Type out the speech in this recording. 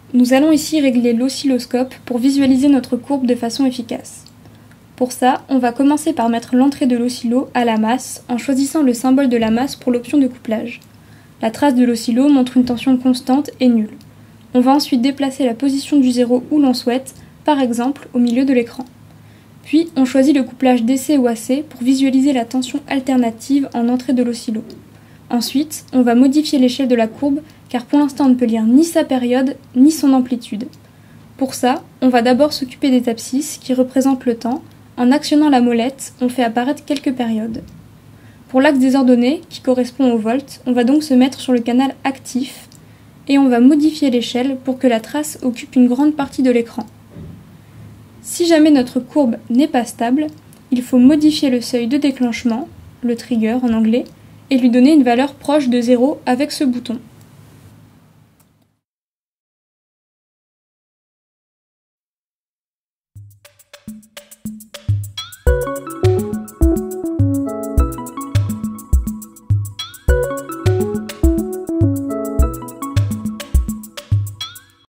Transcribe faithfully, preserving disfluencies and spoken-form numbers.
Nous allons ici régler l'oscilloscope pour visualiser notre courbe de façon efficace. Pour ça, on va commencer par mettre l'entrée de l'oscillo à la masse en choisissant le symbole de la masse pour l'option de couplage. La trace de l'oscillo montre une tension constante et nulle. On va ensuite déplacer la position du zéro où l'on souhaite, par exemple au milieu de l'écran. Puis on choisit le couplage D C ou A C pour visualiser la tension alternative en entrée de l'oscillo. Ensuite, on va modifier l'échelle de la courbe car pour l'instant on ne peut lire ni sa période ni son amplitude. Pour ça, on va d'abord s'occuper des abscisses qui représentent le temps. En actionnant la molette, on fait apparaître quelques périodes. Pour l'axe désordonné, qui correspond au volt, on va donc se mettre sur le canal actif et on va modifier l'échelle pour que la trace occupe une grande partie de l'écran. Si jamais notre courbe n'est pas stable, il faut modifier le seuil de déclenchement, le trigger en anglais, et lui donner une valeur proche de zéro avec ce bouton.